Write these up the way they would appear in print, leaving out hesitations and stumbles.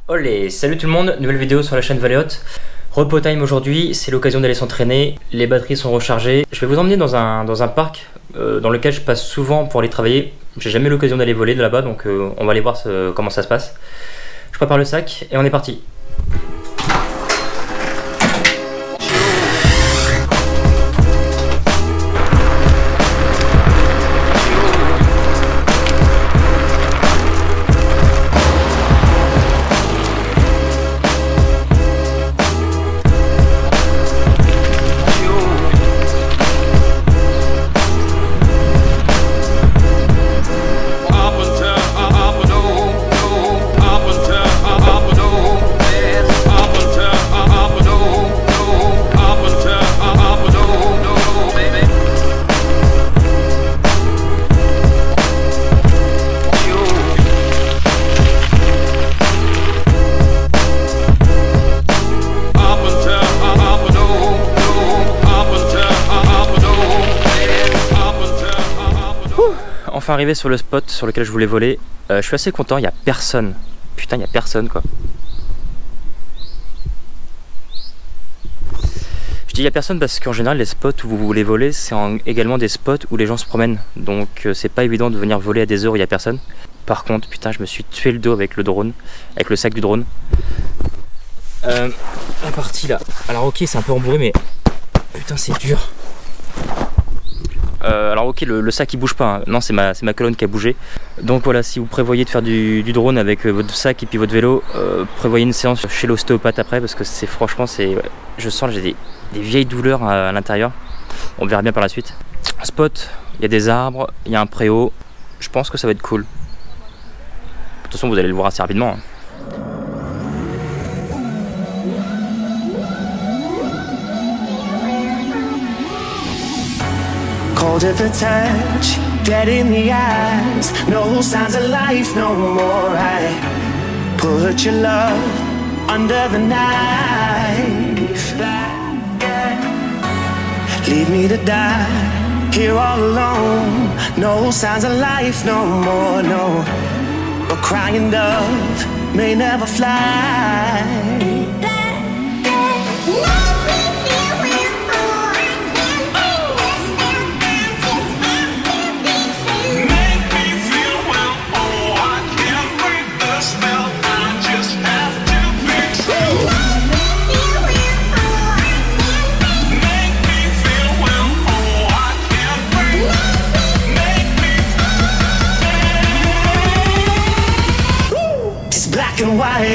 Olé, salut tout le monde, nouvelle vidéo sur la chaîne Valéote. Repos time aujourd'hui, c'est l'occasion d'aller s'entraîner, les batteries sont rechargées. Je vais vous emmener dans un parc dans lequel je passe souvent pour aller travailler. J'ai jamais eu l'occasion d'aller voler de là-bas, donc on va aller voir comment ça se passe. Je prépare le sac et on est parti. Enfin arrivé sur le spot sur lequel je voulais voler, je suis assez content, il n'y a personne. Putain, il n'y a personne quoi. Je dis il n'y a personne parce qu'en général les spots où vous voulez voler c'est également des spots où les gens se promènent. Donc c'est pas évident de venir voler à des heures où il n'y a personne. Par contre, putain, je me suis tué le dos avec le drone, avec le sac du drone. La partie là, alors ok c'est un peu rembourré mais putain c'est dur. Alors ok, le sac il bouge pas, hein. Non c'est ma colonne qui a bougé. Donc voilà, si vous prévoyez de faire du drone avec votre sac et puis votre vélo, prévoyez une séance chez l'ostéopathe après parce que c'est franchement, je sens que j'ai des vieilles douleurs à l'intérieur. On verra bien par la suite. Spot, il y a des arbres, il y a un préau, je pense que ça va être cool. De toute façon vous allez le voir assez rapidement, hein. Cold at the touch, dead in the eyes, no signs of life no more. I put your love under the knife. Leave me to die here all alone. No signs of life no more, no. A crying dove may never fly. Black and white.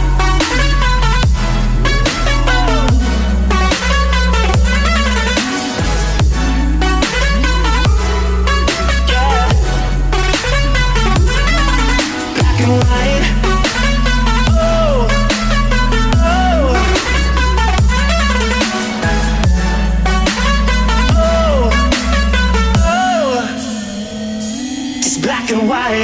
Black and white.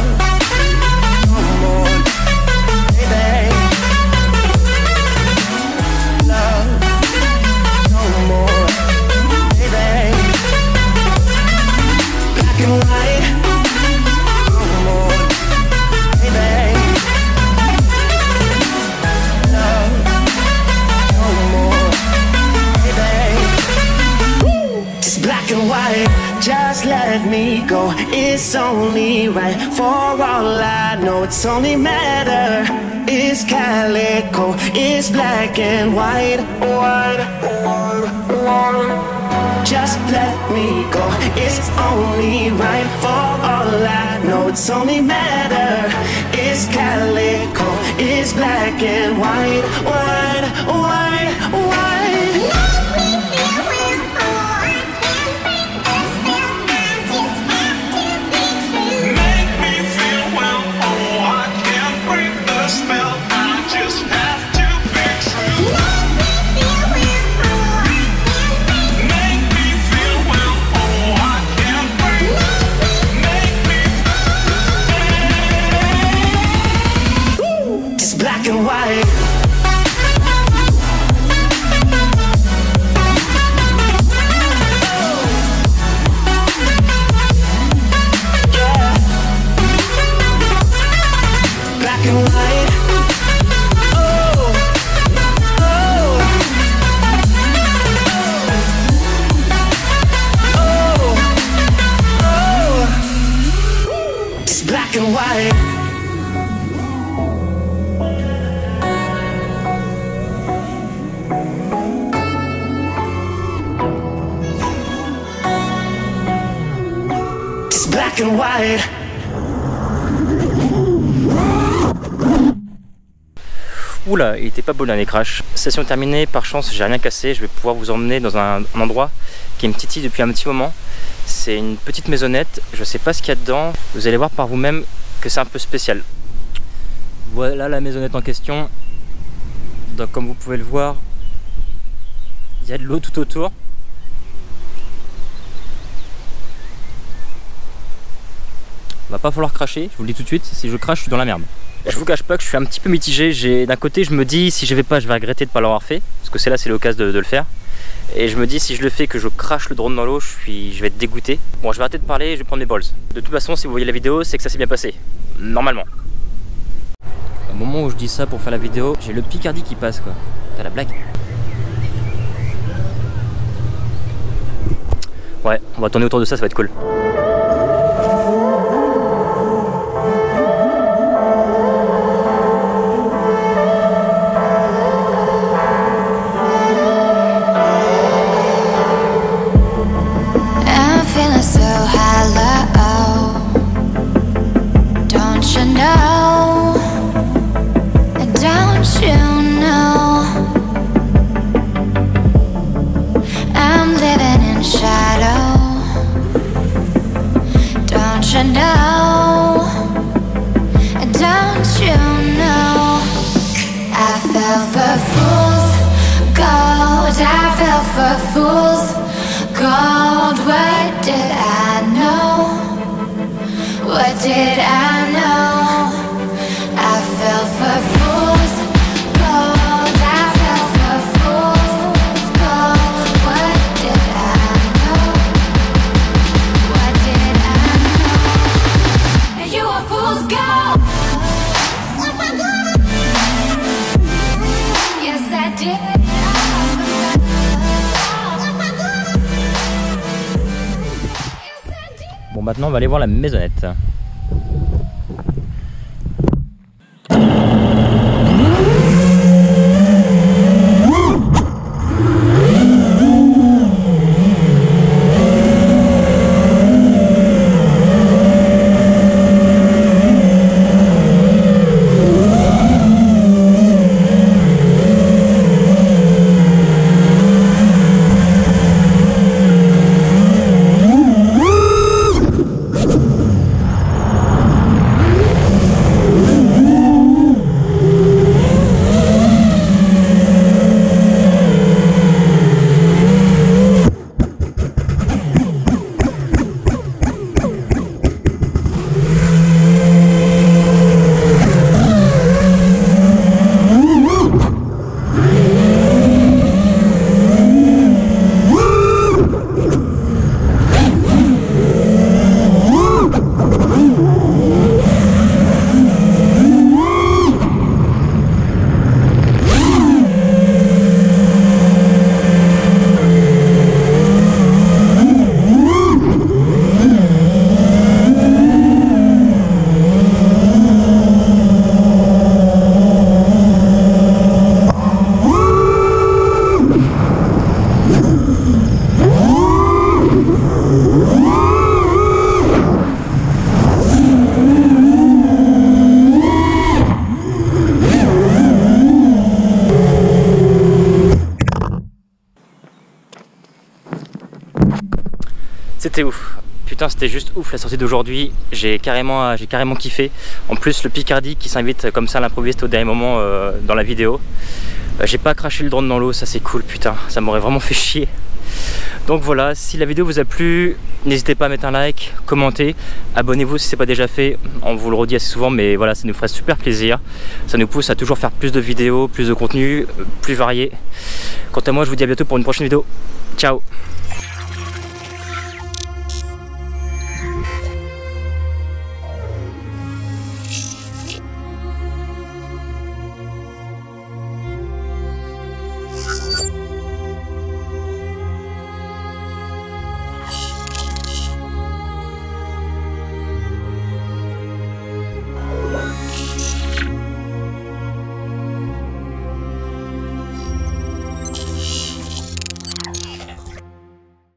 Just let me go, it's only right. For all I know, it's only matter. It's calico, it's black and white. Just let me go, it's only right. For all I know, it's only matter. It's calico, it's black and white. White. Black and white. black and white. Just black and white. Oula, il était pas beau le dernier crash. Session terminée, par chance j'ai rien cassé. Je vais pouvoir vous emmener dans un endroit qui me titille depuis un petit moment. C'est une petite maisonnette, je sais pas ce qu'il y a dedans. Vous allez voir par vous-même que c'est un peu spécial. Voilà la maisonnette en question. Donc comme vous pouvez le voir, il y a de l'eau tout autour. Va pas falloir cracher, je vous le dis tout de suite, si je crache je suis dans la merde. Je vous cache pas que je suis un petit peu mitigé. D'un côté je me dis si je vais pas je vais regretter de pas l'avoir fait, parce que c'est là c'est l'occasion de le faire. Et je me dis si je le fais que je crache le drone dans l'eau, je vais être dégoûté. Bon je vais arrêter de parler et je vais prendre mes balls. De toute façon si vous voyez la vidéo c'est que ça s'est bien passé, normalement. Au moment où je dis ça pour faire la vidéo, j'ai le Picardie qui passe quoi. T'as la blague? Ouais, on va tourner autour de ça, ça va être cool. For fool's gold, what did I know? What did I know? I fell for fool's gold. I fell for fool's gold. What did I know? What did I know? You were fool's gold. Yes, I did. Bon maintenant on va aller voir la maisonnette. C'était ouf, putain c'était juste ouf la sortie d'aujourd'hui, j'ai carrément kiffé. En plus le Picardie qui s'invite comme ça à l'improviste au dernier moment dans la vidéo. J'ai pas craché le drone dans l'eau, ça c'est cool putain, ça m'aurait vraiment fait chier. Donc voilà, si la vidéo vous a plu, n'hésitez pas à mettre un like, commenter, abonnez-vous si c'est pas déjà fait, on vous le redit assez souvent mais voilà ça nous ferait super plaisir. Ça nous pousse à toujours faire plus de vidéos, plus de contenu, plus varié. Quant à moi je vous dis à bientôt pour une prochaine vidéo, ciao.